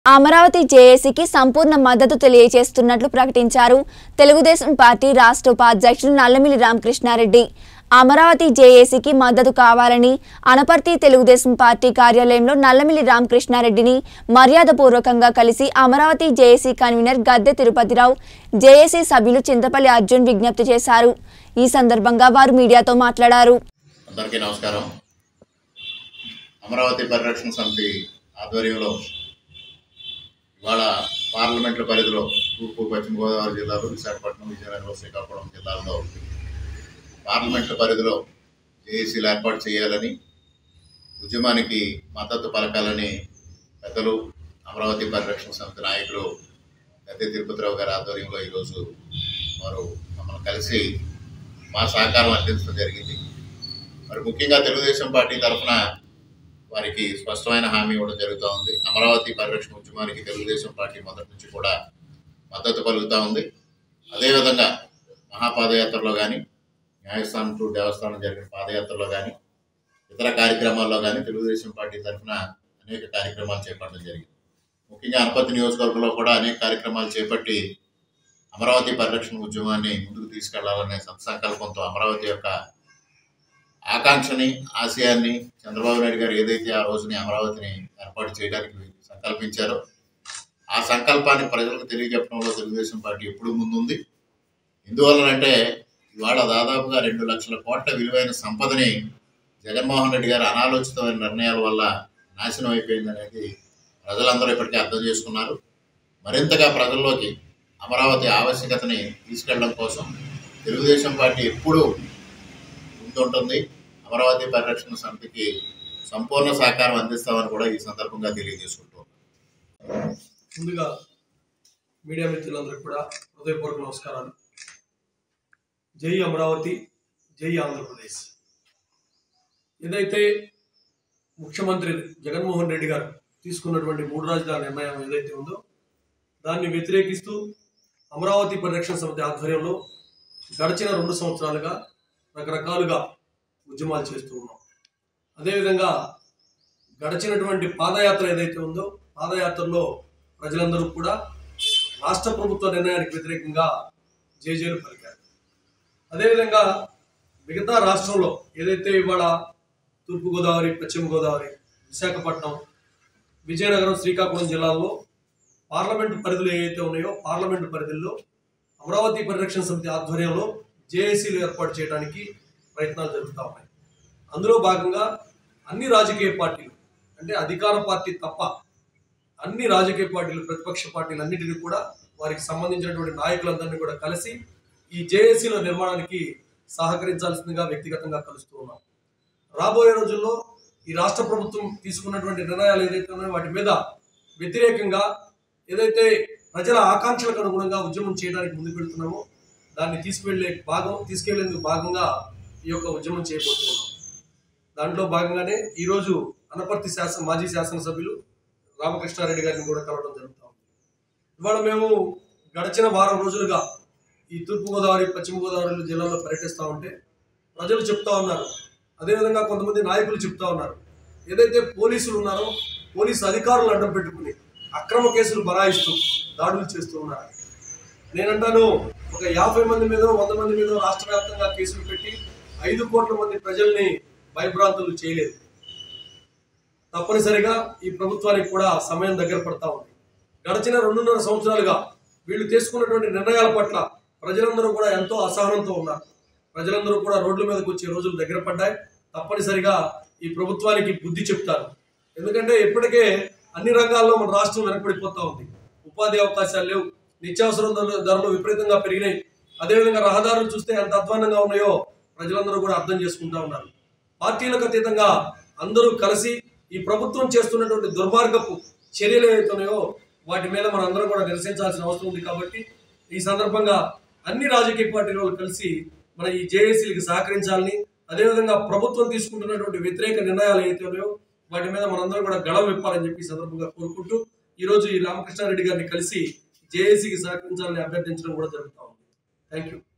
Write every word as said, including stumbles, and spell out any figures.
అమరావతి జేఏసీకి సంపూర్ణ మద్దతు తెలియజేస్తున్నట్లు ప్రకటించారు తెలుగుదేశం పార్టీ రాష్ట్ర ఉపాధ్యక్షులు నల్లమిల్లి రామకృష్ణారెడ్డి। అమరావతి జేఏసీకి మద్దతు కావాలని అనపర్తి తెలుగుదేశం పార్టీ కార్యాలయంలో నల్లమిల్లి రామకృష్ణారెడ్డిని మర్యాదపూర్వకంగా కలిసి Amaravati JAC convener Gadde Tirupathi Rao, JAC సభ్యులు చింతపల్లి అర్జున్ విజ్ఞప్తి చేశారు। ఈ సందర్భంగా వారు మీడియాతో మాట్లాడారు। అందరికీ నమస్కారం। అమరావతి పరిరక్షణ సమితి ఆధ్వర్యంలో ఇవాళ పార్లమెంట్ల పరిధిలో తూర్పు పశ్చిమ గోదావరి జిల్లాలో విశాఖపట్నం, విజయనగరం, శ్రీకాకుళం జిల్లాల్లో పార్లమెంట్ల పరిధిలో జేఏసీలు ఏర్పాటు చేయాలని, ఉద్యమానికి మద్దతు పలకాలని పెద్దలు అమరావతి పరిరక్షణ సమితి నాయకులు గద్దె తిరుపతిరావు గారి ఆధ్వర్యంలో ఈరోజు వారు మమ్మల్ని కలిసి మా సహకారం అందించడం జరిగింది। మరి ముఖ్యంగా తెలుగుదేశం పార్టీ తరఫున వారికి స్పష్టమైన హామీ ఇవ్వడం జరుగుతూ ఉంది। అమరావతి పరిరక్షణ ఉద్యమానికి తెలుగుదేశం పార్టీ మొదటి నుంచి కూడా మద్దతు పలుకుతూ ఉంది। అదేవిధంగా మహాపాదయాత్రలో కానీ, న్యాయస్థానం టు దేవస్థానం జరిగిన పాదయాత్రలో కానీ, ఇతర కార్యక్రమాల్లో కానీ తెలుగుదేశం పార్టీ తరఫున అనేక కార్యక్రమాలు చేపట్టడం జరిగింది। ముఖ్యంగా అనపర్తి నియోజకవర్గంలో కూడా అనేక కార్యక్రమాలు చేపట్టి అమరావతి పరిరక్షణ ఉద్యమాన్ని ముందుకు తీసుకెళ్లాలనే సత్సంకల్పంతో అమరావతి యొక్క ఆకాంక్షని, ఆశయాన్ని చంద్రబాబు నాయుడు గారు ఏదైతే ఆ రోజుని అమరావతిని ఏర్పాటు చేయడానికి సంకల్పించారో ఆ సంకల్పాన్ని ప్రజలకు తెలియజెప్పడంలో తెలుగుదేశం పార్టీ ఎప్పుడూ ముందుంది। ఎందువల్లనంటే ఇవాళ దాదాపుగా రెండు లక్షల కోట్ల విలువైన సంపదని జగన్మోహన్ రెడ్డి గారు అనాలోచితమైన నిర్ణయాల వల్ల నాశనం అయిపోయిందనేది ప్రజలందరూ ఇప్పటికే అర్థం చేసుకున్నారు। మరింతగా ప్రజల్లోకి అమరావతి ఆవశ్యకతని తీసుకెళ్లడం కోసం తెలుగుదేశం పార్టీ ఎప్పుడూ ఉంటుంది। అమరావతి పరిరక్షణ సమితికి సంపూర్ణ సహకారం అందిస్తామని కూడా ఈ సందర్భంగా తెలియజేసుకుంటున్నాం। ముందుగా మీడియా మిత్రులందరికీ కూడా హృదయపూర్వక నమస్కారాలు। జై అమరావతి, జై ఆంధ్రప్రదేశ్। ఏదైతే ముఖ్యమంత్రి జగన్మోహన్ రెడ్డి గారు తీసుకున్నటువంటి మూడు రాజధానుల నిర్ణయం ఏదైతే ఉందో దాన్ని వ్యతిరేకిస్తూ అమరావతి పరిరక్షణ సమితి ఆధ్వర్యంలో గడిచిన రెండు సంవత్సరాలుగా రకరకాలుగా ఉద్యమాలు చేస్తూ ఉన్నాం। అదేవిధంగా గడిచినటువంటి పాదయాత్ర ఏదైతే ఉందో పాదయాత్రలో ప్రజలందరూ కూడా రాష్ట్ర ప్రభుత్వ నిర్ణయానికి వ్యతిరేకంగా జేజేలు పలికారు। అదేవిధంగా మిగతా రాష్ట్రంలో ఏదైతే ఇవాళ తూర్పుగోదావరి, పశ్చిమ గోదావరి, విశాఖపట్నం, విజయనగరం, శ్రీకాకుళం జిల్లాల్లో పార్లమెంటు పరిధులు ఏవైతే ఉన్నాయో పార్లమెంటు పరిధుల్లో అమరావతి పరిరక్షణ సమితి ఆధ్వర్యంలో జేఏసీలు ఏర్పాటు చేయడానికి ప్రయత్నాలు జరుగుతూ ఉన్నాయి। అందులో భాగంగా అన్ని రాజకీయ పార్టీలు అంటే అధికార పార్టీ తప్ప అన్ని రాజకీయ పార్టీలు, ప్రతిపక్ష పార్టీలు అన్నిటినీ కూడా వారికి సంబంధించినటువంటి నాయకులందరినీ కూడా కలిసి ఈ జేఏసీల నిర్మాణానికి సహకరించాల్సిందిగా వ్యక్తిగతంగా కలుస్తూ ఉన్నాం। రాబోయే రోజుల్లో ఈ రాష్ట్ర ప్రభుత్వం తీసుకున్నటువంటి నిర్ణయాలు ఏదైతే ఉన్నాయో వాటి మీద వ్యతిరేకంగా ఏదైతే ప్రజల ఆకాంక్షలకు అనుగుణంగా ఉద్యమం చేయడానికి ముందుకు వెళ్తున్నామో దాన్ని తీసుకువెళ్ళే భాగం తీసుకెళ్లేందుకు భాగంగా ఈ యొక్క ఉద్యమం చేయబోతున్నాం। దాంట్లో భాగంగానే ఈరోజు అనపర్తి శాసన మాజీ శాసనసభ్యులు రామకృష్ణారెడ్డి గారిని కూడా కలవడం జరుగుతూ ఉంది। ఇవాళ మేము గడిచిన వారం రోజులుగా ఈ తూర్పుగోదావరి, పశ్చిమ గోదావరి జిల్లాలో పర్యటిస్తూ ఉంటే ప్రజలు చెప్తా ఉన్నారు, అదేవిధంగా కొంతమంది నాయకులు చెప్తా ఉన్నారు, ఏదైతే పోలీసులు ఉన్నారో పోలీసు అధికారులు అడ్డం పెట్టుకుని అక్రమ కేసులు బనాయిస్తూ దాడులు చేస్తూ ఉన్నారు। నేనంటాను ఒక యాభై మంది మీద, వంద మంది మీద రాష్ట్ర వ్యాప్తంగా కేసులు పెట్టి ఐదు కోట్ల మంది ప్రజల్ని భయభ్రాంతులు చేయలేదు। తప్పనిసరిగా ఈ ప్రభుత్వానికి కూడా సమయం దగ్గర పడతా ఉంది। గడిచిన రెండున్నర సంవత్సరాలుగా వీళ్ళు తీసుకున్నటువంటి నిర్ణయాల పట్ల ప్రజలందరూ కూడా ఎంతో అసహనంతో ఉన్నారు। ప్రజలందరూ కూడా రోడ్ల మీదకి వచ్చే రోజులు దగ్గర పడ్డాయి। తప్పనిసరిగా ఈ ప్రభుత్వానికి బుద్ధి చెప్తారు। ఎందుకంటే ఇప్పటికే అన్ని రంగాల్లో మన రాష్ట్రం వెనకబడిపోతా ఉంది। ఉపాధి అవకాశాలు లేవు, నిత్యావసర ధరలు విపరీతంగా పెరిగినాయి। అదేవిధంగా రహదారులు చూస్తే ఎంత అధ్వానంగా ఉన్నాయో ప్రజలందరూ కూడా అర్థం చేసుకుంటా ఉన్నారు। పార్టీలకు అతీతంగా అందరూ కలిసి ఈ ప్రభుత్వం చేస్తున్నటువంటి దుర్మార్గపు చర్యలు ఏవైతే ఉన్నాయో వాటి మీద మనం అందరం కూడా నిరసించాల్సిన అవసరం ఉంది। కాబట్టి ఈ సందర్భంగా అన్ని రాజకీయ పార్టీలు కలిసి మన ఈ జేఏసీలకు సహకరించాలని, అదేవిధంగా ప్రభుత్వం తీసుకుంటున్నటువంటి వ్యతిరేక నిర్ణయాలు ఏవైతే ఉన్నాయో వాటి మీద మనందరం కూడా గళం విప్పాలని చెప్పి సందర్భంగా కోరుకుంటూ ఈరోజు ఈ రామకృష్ణారెడ్డి గారిని కలిసి జేఏసీకి సహకరించాలని అభ్యర్థించడం కూడా జరుగుతూ ఉంది। Thank you.